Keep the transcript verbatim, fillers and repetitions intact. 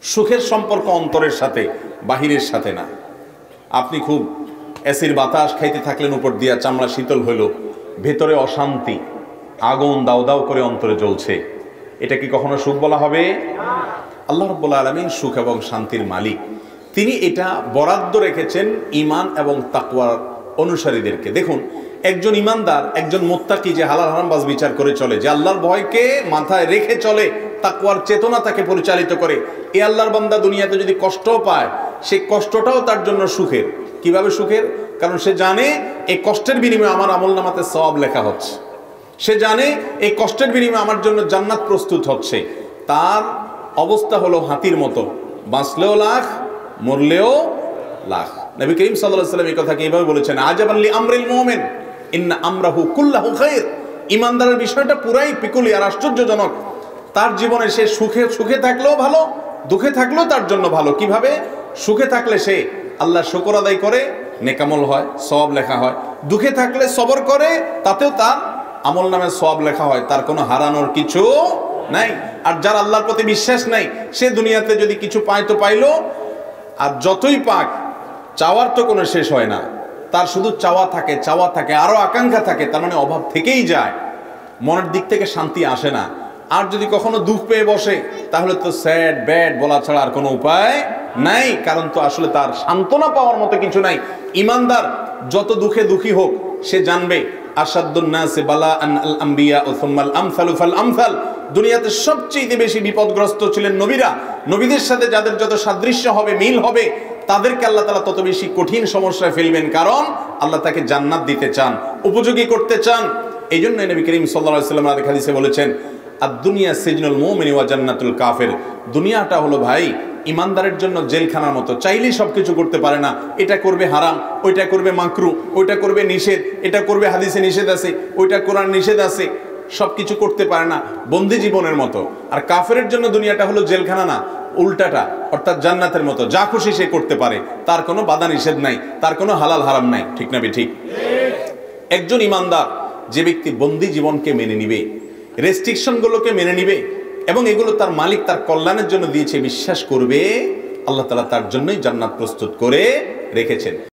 সুখের সম্পর্ক অন্তরের সাথে, বাহিরের সাথে না। আপনি খুব এসির বাতাস খাইতে থাকলেন, উপর দিয়া চামড়া শীতল হইল, ভেতরে অশান্তি, আগুন দাও দাও করে অন্তরে জ্বলছে, এটা কি কখনো সুখ বলা হবে? আল্লাহ রাব্বুল আলামিন সুখ এবং শান্তির মালিক। তিনি এটা বরাদ্দ রেখেছেন ঈমান এবং তাকওয়ার অনুসারীদেরকে। দেখুন, একজন ঈমানদার, একজন মুত্তাকি যে হালাল হারাম বাজ বিচার করে চলে, যে আল্লাহর ভয়কে মাথায় রেখে চলে, তাকওয়ার চেতনা তাকে পরিচালিত করে, এই আল্লাহর বান্দা দুনিয়াতে যদি কষ্টও পায়, সেই কষ্টটাও তার জন্য সুখের। কিভাবে সুখের? কারণ সে জানে এই কষ্টের বিনিময়ে আমার আমলনামাতে সওয়াব লেখা হচ্ছে, সে জানে এই কষ্টের বিনিময়ে আমার জন্য জান্নাত প্রস্তুত হচ্ছে। তার অবস্থা হলো হাতির মতো, বাঁচলেও লাখ, মরলেও লাখ। নবী করিম সাল্লাল্লাহু আলাইহি ওয়াসাল্লাম এই কথাকে এইভাবে বলেছেন, আজাবান লি আমরিল মুমিন ইন্না আমরাহু কুল্লাহু খায়র। ঈমানদারের বিষয়টা পুরাই পিকুলিয়ার, আশ্চর্যজনক। তার জীবনে সে সুখে সুখে থাকলেও ভালো, দুঃখে থাকলেও তার জন্য ভালো। কিভাবে? সুখে থাকলে সে আল্লাহর শুকর আদায় করে, নেকামল হয়, সওয়াব লেখা হয়। দুঃখে থাকলে সবর করে, তাতেও তার আমল নামে সওয়াব লেখা হয়, তার কোনো হারানোর কিছু নাই। আর যার আল্লাহর প্রতি বিশ্বাস নাই, সে দুনিয়াতে যদি কিছু পায় তো পাইলো, আর যতই পাক চাওয়ার তো কোনো শেষ হয় না। তার শুধু চাওয়া থাকে, চাওয়া থাকে, আরো আকাঙ্ক্ষা থাকে, তার মানে অভাব থেকেই যায়, মনের দিক থেকে শান্তি আসে না। আর যদি কখনো দুঃখ পেয়ে বসে, তাহলে তো স্যাড ব্যাড বলা ছাড়া আর কোনো উপায় নাই, কারণ তো আসলে তার সান্ত্বনা পাওয়ার মতো কিছু নাই। ঈমানদার যত দুঃখে দুঃখী হোক, সে জানবে আশাদ্দুন নাসি বালাআন আল আম্বিয়া ও সুম্মাল আমসালু ফাল আমসাল। দুনিয়াতে সবচেয়ে বেশি বিপদগ্রস্ত ছিলেন নবীরা। নবীদের সাথে যাদের যত সাদৃশ্য হবে, মিল হবে, তাদেরকে আল্লাহ তাআলা তত বেশি কঠিন সমস্যায় ফেলবেন, কারণ আল্লাহ তাকে জান্নাত দিতে চান, উপযোগী করতে চান। এই জন্য নবী করিম সাল্লাল্লাহু আলাইহি ওয়াসাল্লাম হাদিসে বলেছেন, আদ-দুনিয়া সিজনুল মুমিনি ওয়া জান্নাতুল কাফির। দুনিয়াটা হলো ভাই ঈমানদারের জন্য জেলখানার মতো, চাইলেই সবকিছু করতে পারে না। এটা করবে হারাম, ওইটা করবে মাকরু, ওইটা করবে নিষেধ, এটা করবে হাদিসে নিষেধ আছে, ওইটা কোরআন নিষেধ আছে, সবকিছু করতে পারে না, বন্দি জীবনের মতো। আর কাফেরের জন্য দুনিয়াটা হলো জেলখানা না, উল্টাটা, অর্থাৎ জান্নাতের মতো, যা খুশি সে করতে পারে, তার কোনো বাধা নিষেধ নাই, তার কোনো হালাল হারাম নাই। ঠিক না ঠিক? একজন ঈমানদার, যে ব্যক্তি বন্দি জীবনকে মেনে নিবে, রেস্ট্রিকশনগুলোকে মেনে নিবে, এবং এগুলো তার মালিক তার কল্যাণের জন্য দিয়েছে, বিশ্বাস করবে, আল্লাহ তাআলা তার জন্যই জান্নাত প্রস্তুত করে রেখেছেন।